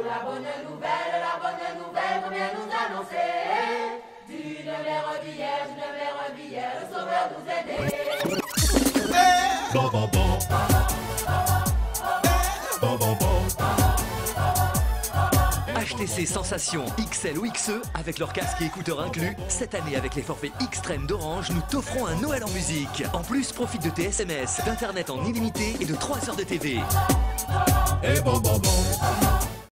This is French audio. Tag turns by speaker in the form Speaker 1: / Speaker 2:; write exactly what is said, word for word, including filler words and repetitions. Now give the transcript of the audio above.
Speaker 1: la bonne nouvelle, la bonne nouvelle qu'on vient nous annoncer. D'une mère billet, d'une mère billet, le sauveur nous aider.
Speaker 2: Bon, bon, bon. Bon, bon, bon.
Speaker 3: H T C Sensation X L ou X E avec leur casque et écouteurs inclus. Cette année avec les forfaits Extrême d'Orange, nous t'offrons un Noël en musique. En plus, profite de tes S M S, d'internet en illimité et de trois heures de T V.
Speaker 2: Et bon, bon, bon.